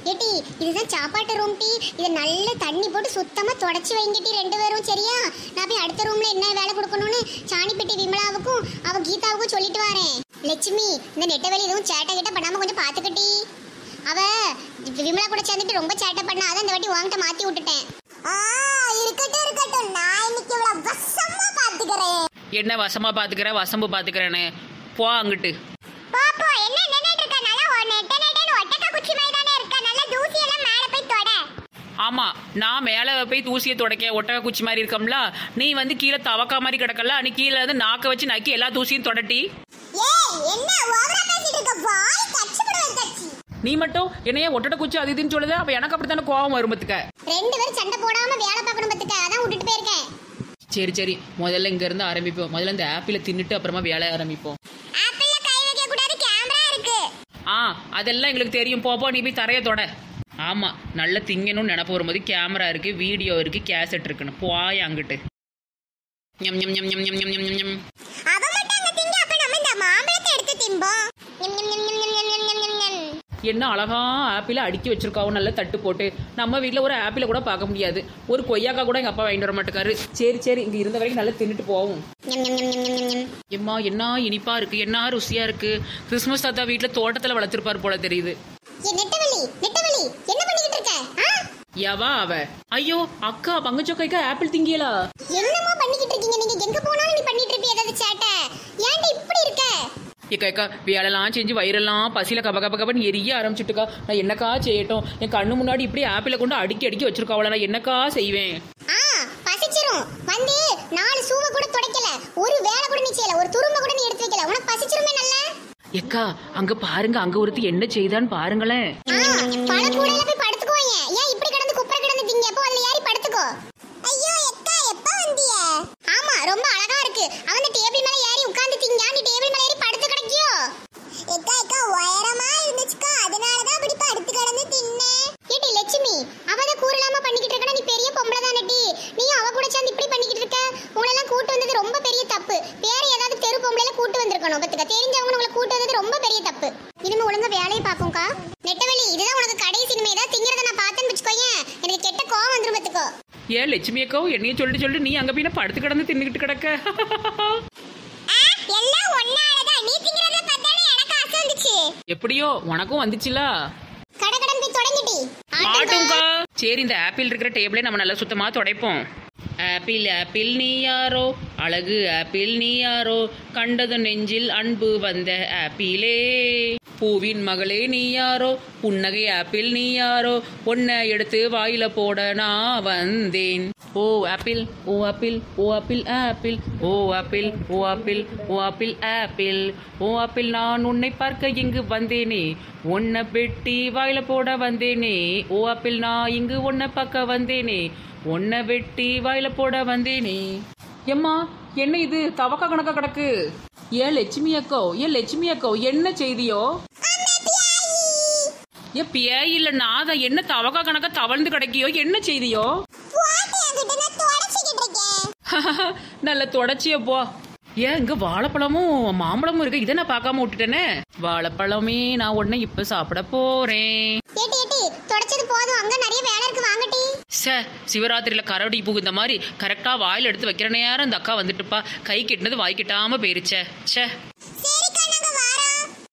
ஏட்டி இதுதான் சாப்பாட்டு ரூம் டீ. இதை நல்ல தண்ணி போட்டு சுத்தமா தொடச்சி வைங்கட்டி ரெண்டு பேரும், சரியா? நான் போய் அடுத்த ரூம்ல என்ன வேலை கொடுக்கணும்னு சாணிப்பட்டி விமலாவுக்கும் அவ கீதாவுக்கும் சொல்லிட்டு வரேன். லட்சுமி, இந்த நெட்டவெளி எதுவும் சேட்டை கிட்ட பண்ணாம கொஞ்சம் பாத்துக்கிட்டி. அவ விமலா கூட சேர்ந்துட்டு ரொம்ப சேட்டை பண்ணா, அதான் இந்த வாட்டி வாங்கிட்ட மாத்தி விட்டுட்டேன். இருக்கட்டும் இருக்கட்டும், நான் இன்னைக்கு இவ்வளவு வசமா பாத்துக்கிறேன். என்ன வசமா பாத்துக்கிற, வசம்பு பாத்துக்கிறேன்னு போ அங்கிட்டு. பாப்பா என்ன நின்னுட்டு இருக்க? நல்லா நெட்ட ஒட்டக்க குச்சி மாதிரி தானே இருக்க. நல்லா தூசி எல்லாம் மேல போய் தொட. ஆமா, நான் மேல போய் தூசியை துடைக்க ஒட்டக குச்சி மாதிரி இருக்கம்ல, நீ வந்து கீழே தவக்கா மாதிரி கிடக்கல, நீ கீழே வந்து நாக்க வச்சு நக்கி எல்லா தூசியும் தொடட்டி. ஏய் என்ன ஓவரா பேசிட்டு இருக்க? வாய் கச்சி போடுவேன் கச்சி. நீ மட்டும் என்னைய ஒட்டட குச்சி அது இதுன்னு சொல்லுது, அப்ப எனக்கு அப்படித்தானே கோவம் வரும் பத்துக்க. ரெண்டு பேரும் சண்டை போடாம வேலை பார்க்கணும் பத்துக்க, அதான் விட்டுட்டு போயிருக்கேன். சரி சரி, முதல்ல இங்க இருந்து ஆரம்பிப்போம். முதல்ல இந்த ஆப்பிள தின்னுட்டு அப்புறமா வேலை ஆரம்பிப்போம். ஆப்பிள்ல கை வைக்க கூடாது, கேமரா இருக்கு. அதெல்லாம் எங்களுக்கு தெரியும். போப்போ நீ போய் தரைய தொட. ஆமா, நல்ல திங்கணும்னு நினைப்பு வரும்போது கேமரா இருக்கு, வீடியோ இருக்கு, கேசட் இருக்குன்னு போய் அங்கிட்டு. ஞம் ஞம் ஞம் ஞம் ஞம் ஞம் ஞம் ஞம். அவ மட்டும் அங்க திங்க, அப்ப நம்ம இந்த மாம்பழத்தை எடுத்து திம்போம். ஞம் ஞம் ஞம் ஞம் ஞம் ஞம் ஞம் ஞம் ஞம். என்ன அழகா ஆப்பிள அடுக்கி வச்சிருக்காவும், நல்ல தட்டு போட்டு. நம்ம வீட்டில் ஒரு ஆப்பிள கூட பார்க்க முடியாது, ஒரு கொய்யாக்கா கூட எங்க அப்பா வாங்கிட்டு வர மாட்டேக்காரு. சரி சரி, இங்க இருந்த வரைக்கும் நல்லா தின்னுட்டு போவோம். எம்மா என்ன இனிப்பா இருக்கு, என்ன ருசியா இருக்கு. கிறிஸ்துமஸ் தாத்தா வீட்டுல தோட்டத்துல வளர்த்திருப்பாரு போல தெரியுது. நெட்டவெளி நெட்டவெளி என்ன பண்ணிக்கிட்டு இருக்க? எவா அவ? ஐயோ அக்கா, பங்குச்சொக்கைக்கா ஆப்பிள் திங்கியலா? என்னமா பண்ணிக்கிட்டு இருக்கீங்க நீங்க? எங்க போனாலும் நீ பண்ணிட்டு இருப்பீ ஏதாவது சேட்டை. ஏன்டி இப்படி இருக்க? ஏக்கா வேலைலாம் செஞ்சு வயிறெல்லாம் பசியில கப கப கபன்னு எரிய ஆரம்பிச்சுட்டுக்கா. நான் என்னக்கா செய்யட்டும்? என் கண்ணு முன்னாடி இப்படி ஆப்பிளை கொண்டு அடுக்கி அடுக்கி வச்சிருக்காவள, நான் என்னக்கா செய்வேன்? பசிச்சிரும். வந்து 4 சூவ கூட துடைக்கல, ஒரு வேலை கூட நீ செய்யல, ஒரு துரும்ப கூட நீ எடுத்து வைக்கல. உனக்கு பசிச்சிருமே நல்ல. ஏக்கா அங்க பாருங்க, அங்க ஒருத்தி என்ன செய்தான்னு பாருங்களேன். பழ கூடையில போய் படுத்துக்கோங்க. ஏன் இப்படி கிடந்து குப்பை கிடந்து திங்க? அப்போ அதுல ஏறி படுத்துக்கோ. ஐயோ அக்கா, எப்ப வந்திய? ஆமா, ரொம்ப அழகா இருக்கு. அவன் டேபிள் மேல ஏறி உட்கார்ந்து திங்க, நீ டேபிள் மேல ஏறி படுத்து கிடக்கியோ? அக்கா உயரமா இருந்துச்சுக்கா, அதனால தான் அப்படி படுத்து கிடந்து தின்னேன். ஏடி லட்சுமி, அவத கூறலாம பண்ணிக்கிட்டு இருக்கா? நீ பெரிய பொம்பளை தானடி, நீ அவ கூட சேர்ந்து இப்படி பண்ணிக்கிட்டு இருக்க. உங்களெல்லாம் கூட்டு வந்தது ரொம்ப பெரிய தப்பு. வேற ஏதாவது தெரு பொம்பளைல கூட்டு வந்திருக்கணும் பத்துக்க. தெரிஞ்சவங்க உங்களை கூட்டு வந்தது ரொம்ப பெரிய தப்பு. இனிமே ஒழுங்கா வேலையை பாப்போம்க்கா. நெட்டவெளி, இதுதான் உனக்கு கடைசி. இனிமே ஏதாவது திங்கிறத நான் பார்த்தேன்னு வச்சுக்கோயேன், எனக்கு கெட்ட கோவம் வந்துரும் பத்துக்கோ. ஏன் லட்சுமி அக்கா என்னைய சொல்லிட்டு நீ அங்க போய் படுத்து கிடந்து தின்னுக்கிட்டு கிடக்க? எல்லாம் ஒன்னாலதான். நீ திங்கிறத பார்த்தாலே எனக்கு ஆசை வந்துச்சு. எப்படியோ உனக்கும் வந்துச்சுல. கடகடன் போய் தொடங்கிட்டி. ஆட்டும்க்கா. சரி, இந்த ஆப்பிள் இருக்கிற டேபிளே நம்ம நல்லா சுத்தமா துடைப்போம். ஆப்பிள் ஆப்பிள் நீ யாரோ, அழகு ஆப்பிள் நீ யாரோ, கண்டது நெஞ்சில் அன்பு வந்த ஆப்பிளே, பூவின் மகளே நீ யாரோ, புன்னகை ஆப்பிள் நீ யாரோ, ஒன்ன எடுத்து வாயில போட நான் வந்தேன். Oh apple oh apple oh apple apple oh apple oh apple oh apple apple oh apple, நான் உன்னை பார்க்க இங்கு வந்தேனே, ஒன்ன பெட்டி வாயில போட வந்தேனே. ஓ ஆப்பிள், நான் இங்கு ஒன்ன பார்க்க வந்தேனே, ஒன்ன வெட்டி வாயில போட வந்தேனே. எம்மா என்ன இது தவக்கா கணக்கா கிடக்கு? ஏன் லட்சுமி அக்கோ என்ன செய்தியோ? ஏ பேய் இல்ல நாதா, என்ன தவக்கா கணக்கா தவழ்ந்து கிடக்கியோ, என்ன செய்தியோ? நல்ல தொடச்சிய போ. ஏன் இங்க வாழைப்பழமும் மாம்பழமும் இருக்கு, இதை நான் பார்க்காம விட்டுட்டேனே. வாழைப்பழமே நான் உடனே இப்ப சாப்பிட போறேன். தொடச்சது போதும், அங்க நிறைய வேலை இருக்கு, வாங்கட்டி. சிவராத்திரியில கரடி புகுந்த மாதிரி கரெக்டா வாயில எடுத்து வைக்கிற நேரம் இந்த அக்கா வந்துட்டுப்பா, கை கெட்டினது வாய் கெட்டாம போயிருச்சே.